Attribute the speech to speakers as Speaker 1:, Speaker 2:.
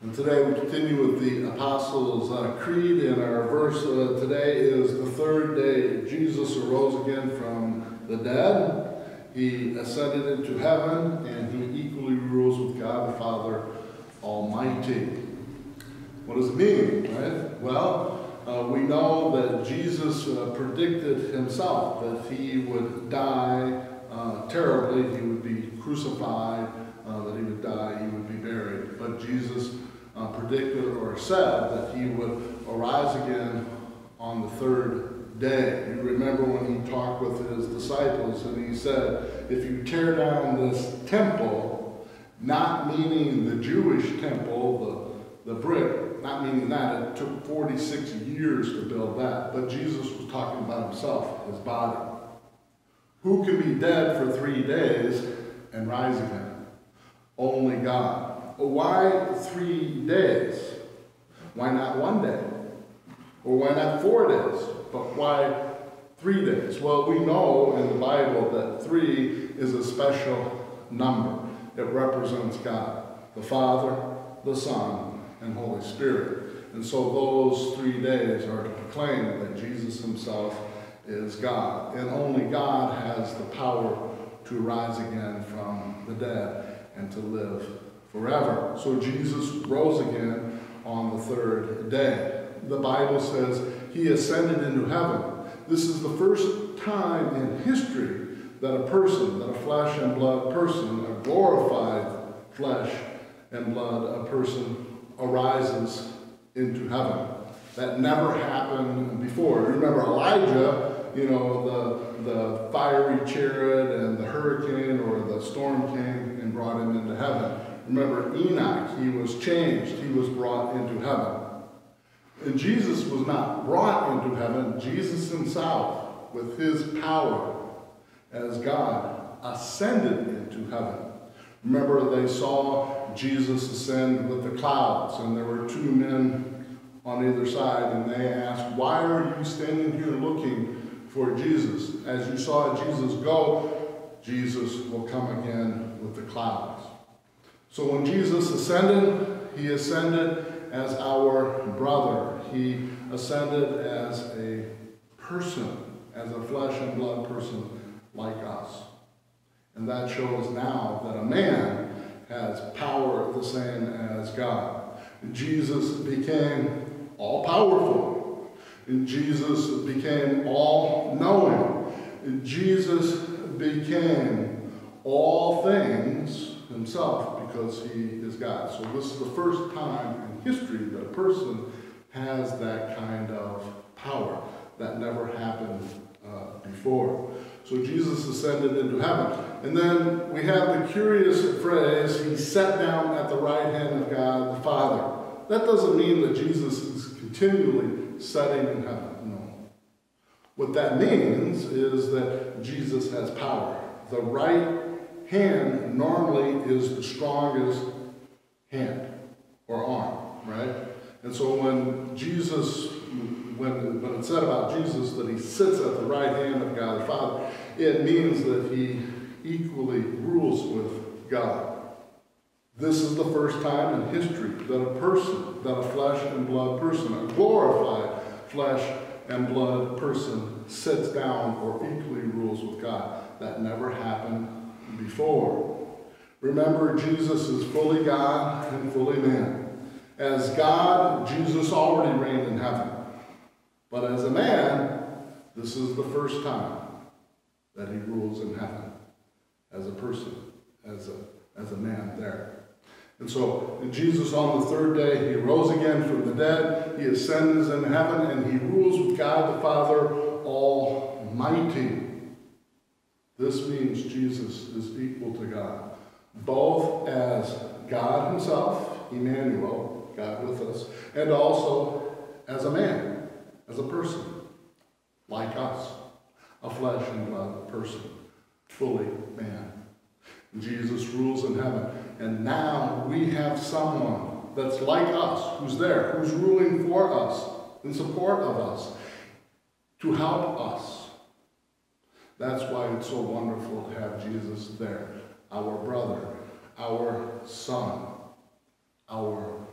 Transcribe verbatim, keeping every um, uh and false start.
Speaker 1: And today we continue with the Apostles' uh, Creed, and our verse uh, today is the third day Jesus arose again from the dead. He ascended into heaven, and he equally rules with God the Father Almighty. What does it mean, right? Well, uh, we know that Jesus uh, predicted himself that he would die uh, terribly, he would be crucified, uh, that he would die, he would be buried. But Jesus Uh, predicted or said that he would arise again on the third day. You remember when he talked with his disciples and he said, if you tear down this temple, not meaning the Jewish temple, the, the brick, not meaning that, it took forty-six years to build that, but Jesus was talking about himself, his body. Who can be dead for three days and rise again? Only God. Why three days? Why not one day? Or why not four days? But why three days? Well, we know in the Bible that three is a special number. It represents God, the Father, the Son, and Holy Spirit. And so those three days are to proclaim that Jesus himself is God. And only God has the power to rise again from the dead and to live forever. So Jesus rose again on the third day. The Bible says he ascended into heaven. This is the first time in history that a person, that a flesh and blood person, a glorified flesh and blood, a person arises into heaven. That never happened before. Remember Elijah, you know, the, the fiery chariot and the hurricane or the storm came and brought him into heaven. Remember Enoch, he was changed. He was brought into heaven. And Jesus was not brought into heaven. Jesus himself, with his power as God, ascended into heaven. Remember they saw Jesus ascend with the clouds, and there were two men on either side, and they asked, why are you standing here looking for Jesus? As you saw Jesus go, Jesus will come again with the clouds. So when Jesus ascended, he ascended as our brother. He ascended as a person, as a flesh and blood person like us. And that shows now that a man has power the same as God. Jesus became all-powerful. Jesus became all-knowing. Jesus became all things himself because he is God. So this is the first time in history that a person has that kind of power. That never happened uh, before. So Jesus ascended into heaven. And then we have the curious phrase, he sat down at the right hand of God the Father. That doesn't mean that Jesus is continually sitting in heaven. No. What that means is that Jesus has power. The right hand normally is the strongest hand or arm, right? And so when Jesus, when, when it's said about Jesus that he sits at the right hand of God the Father, it means that he equally rules with God. This is the first time in history that a person, that a flesh and blood person, a glorified flesh and blood person sits down or equally rules with God. That never happened before. Remember, Jesus is fully God and fully man. As God, Jesus already reigned in heaven. But as a man, this is the first time that he rules in heaven as a person, as a, as a man there. And so Jesus on the third day, he rose again from the dead, he ascends into heaven, and he rules with God the Father Almighty. This means Jesus is equal to God, both as God himself, Emmanuel, God with us, and also as a man, as a person, like us, a flesh and blood person, fully man. Jesus rules in heaven, and now we have someone that's like us, who's there, who's ruling for us, in support of us, to help us. That's why it's so wonderful to have Jesus there, our brother, our son, our